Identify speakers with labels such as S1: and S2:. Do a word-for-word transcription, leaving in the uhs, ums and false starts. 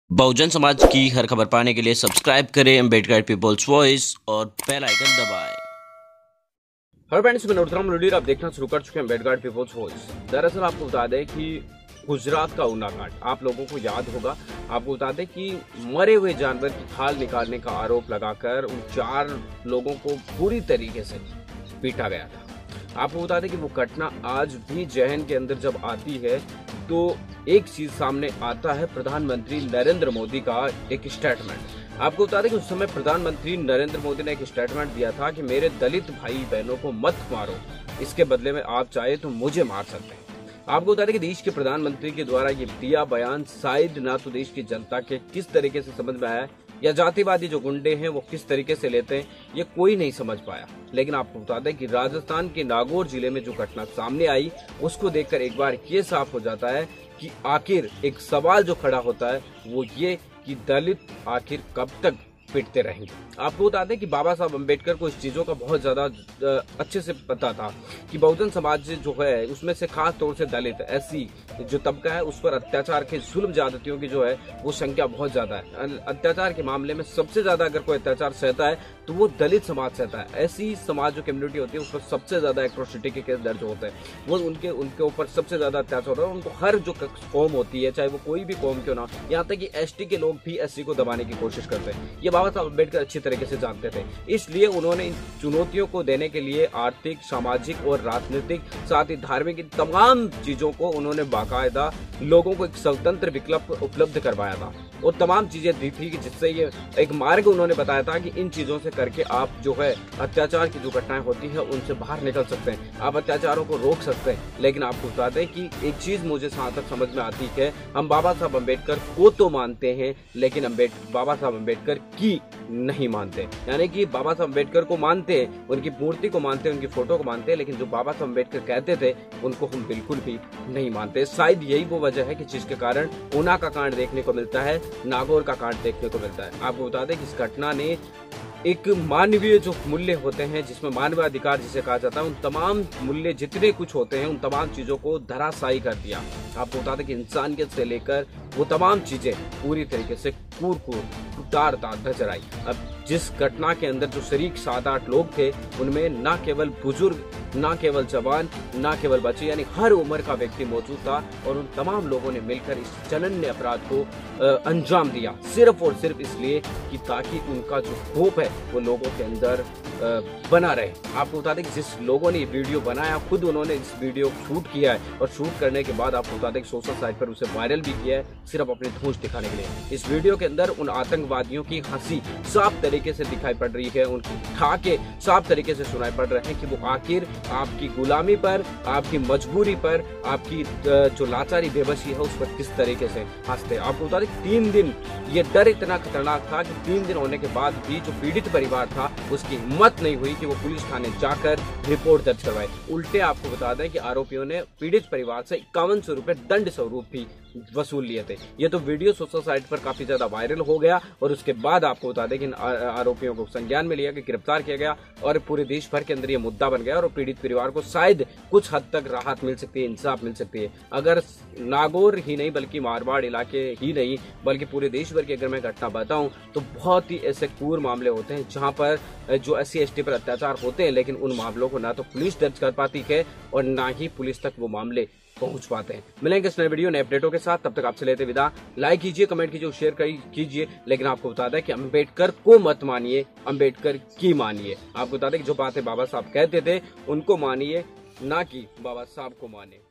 S1: बहुजन समाज की हर खबर पाने के लिए सब्सक्राइब करें अम्बेडकर पीपल्स वॉइस और बेल आइकन दबाएं।
S2: हेलो फ्रेंड्स, मैं नोटराम लुडीर आप देखना शुरू कर चुके हैं अम्बेडकर पीपल्स वॉइस। दरअसल आपको बता दें कि गुजरात का ऊना कांड आप लोगों को याद होगा। आपको बता दें कि मरे हुए जानवर की खाल निकालने का आरोप लगाकर उन चार लोगों को पूरी तरीके से पीटा गया था। आपको बता दें कि वो घटना आज भी जहन के अंदर जब आती है तो एक चीज सामने आता है, प्रधानमंत्री नरेंद्र मोदी का एक स्टेटमेंट। आपको बता दें कि उस समय प्रधानमंत्री नरेंद्र मोदी ने एक स्टेटमेंट दिया था कि मेरे दलित भाई बहनों को मत मारो, इसके बदले में आप चाहे तो मुझे मार सकते हैं। आपको बता दें कि देश के प्रधानमंत्री के द्वारा ये दिया बयान शायद ना तो देश की जनता के किस तरीके से समझ में आया या जातिवादी जो गुंडे हैं वो किस तरीके से लेते हैं, ये कोई नहीं समझ पाया। लेकिन आपको बता दें कि राजस्थान के नागौर जिले में जो घटना सामने आई उसको देखकर एक बार ये साफ हो जाता है कि आखिर एक सवाल जो खड़ा होता है वो ये कि दलित आखिर कब तक पिटते रहेंगे। आपको बता दें कि बाबा साहब अम्बेडकर को इस चीजों का बहुत ज्यादा अच्छे से पता था कि बहुजन समाज जो है उसमें से खास तौर से दलित एससी जो तबका है उस पर अत्याचार के जुल्म ज्यादतियों की जो है वो संख्या बहुत ज्यादा है। अत्याचार के मामले में सबसे ज्यादा अगर कोई अत्याचार सहता है तो वो दलित समाज सहता है। ऐसी समाज जो कम्युनिटी होती है उस पर सबसे ज्यादा एट्रोसिटी के केस दर्ज होते हैं, वो उनके उनके ऊपर सबसे ज्यादा अत्याचार होता है। उनको हर जो कौम होती है, चाहे वो कोई भी कौम क्यों ना, यहाँ तक कि एसटी के लोग भी एससी को दबाने की कोशिश करते हैं। ये बाबा साहब अम्बेडकर अच्छी तरीके से जानते थे, इसलिए उन्होंने इन चुनौतियों को देने के लिए आर्थिक, सामाजिक और राजनीतिक साथ ही धार्मिक इन तमाम चीजों को उन्होंने बाकायदा लोगों को एक स्वतंत्र विकल्प उपलब्ध करवाया था और तमाम चीजें दी थी कि जिससे ये एक मार्ग उन्होंने बताया था कि इन चीजों से करके आप जो है अत्याचार की जो घटनाएं होती है उनसे बाहर निकल सकते हैं, आप अत्याचारों को रोक सकते हैं। लेकिन आपको बता दें कि एक चीज मुझे जहां तक समझ में आती है, हम बाबा साहब अम्बेडकर को तो मानते हैं लेकिन अम्बेडकर बाबा साहब अम्बेडकर की नहीं मानते। यानी कि बाबा साहब अम्बेडकर को मानते हैं, उनकी मूर्ति को मानते हैं, उनकी फोटो को मानते हैं, लेकिन जो बाबा साहब अम्बेडकर कहते थे उनको हम बिल्कुल भी नहीं मानते। शायद यही वो वजह है कि जिसके कारण ऊना का कांड देखने को मिलता है, नागौर का कांड देखने को मिलता है। आपको बता दें कि इस घटना ने एक मानवीय जो मूल्य होते हैं, जिसमें मानवाधिकार जिसे कहा जाता है, उन तमाम मूल्य जितने कुछ होते हैं उन तमाम चीजों को धराशायी कर दिया। आपको बता दें कि इंसानियत से लेकर वो तमाम चीजें पूरी तरीके से कूर कूर तार तार नजर आई। अब जिस घटना के अंदर जो शरीक सात आठ लोग थे उनमें ना केवल बुजुर्ग, ना केवल जवान, ना केवल बच्चे, यानी हर उम्र का व्यक्ति मौजूद था और उन तमाम लोगों ने मिलकर इस जघन्य अपराध को अंजाम दिया, सिर्फ और सिर्फ इसलिए कि ताकि उनका जो होप है वो लोगों के अंदर बना रहे। आपको बता दें कि जिस लोगों ने ये वीडियो बनाया खुद उन्होंने इस वीडियो को शूट किया है और शूट करने के बाद आपको बता दें कि सोशल साइट पर उसे वायरल भी किया है, सिर्फ अपनी धौंस दिखाने के लिए। इस वीडियो के अंदर उन आतंकवादियों की हंसी साफ तरीके से दिखाई पड़ रही है, उनकी ठाके साफ तरीके से सुनाई पड़ रहे हैं कि वो आखिर आपकी गुलामी पर, आपकी मजबूरी पर, आपकी जो लाचारी बेबसी है उस पर किस तरीके से हंसते। आपको बता दें तीन दिन ये डर इतना खतरनाक था कि तीन दिन होने के बाद भी जो पीड़ित परिवार था उसकी हिम्मत नहीं हुई कि वो पुलिस थाने जाकर रिपोर्ट दर्ज करवाए। उल्टे आपको बता दें कि आरोपियों ने पीड़ित परिवार से इक्यावन सौ रुपए दंड स्वरूप भी वसूल लिए थे। ये तो वीडियो सोशल साइट पर काफी ज्यादा वायरल हो गया और उसके बाद आपको बता दें कि आरोपियों को संज्ञान में लिया गया, गिरफ्तार किया गया और पूरे देश भर के अंदर ये मुद्दा बन गया और पीड़ित परिवार को शायद कुछ हद तक राहत मिल सकती है, इंसाफ मिल सकती है। अगर नागौर ही नहीं बल्कि मारवाड़ इलाके ही नहीं बल्कि पूरे देश भर की अगर मैं घटना बताऊं तो बहुत ही ऐसे क्रूर मामले होते हैं जहां पर जो एस सी एस टी पर अत्याचार होते हैं, लेकिन उन मामलों को ना तो पुलिस दर्ज कर पाती है और ना ही पुलिस तक वो मामले पहुंच पाते हैं। मिलेंगे इस नए वीडियो नए अपडेटों के साथ, तब तक आपसे लेते विदा। लाइक कीजिए, कमेंट कीजिए, शेयर कीजिए, लेकिन आपको बता दें कि अम्बेडकर को मत मानिए, अम्बेडकर की मानिए। आपको बता दें कि जो बातें बाबा साहब कहते थे उनको मानिए, ना कि बाबा साहब को मानिए।